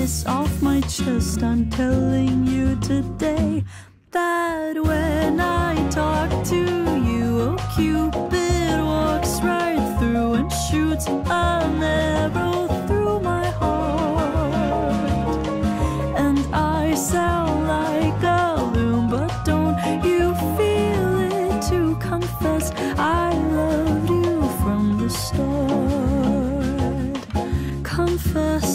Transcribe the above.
this off my chest. I'm telling you today that when I talk to you, oh, Cupid walks right through and shoots an arrow through my heart. And I sound like a loon, but don't you feel it to confess I loved you from the start? Confess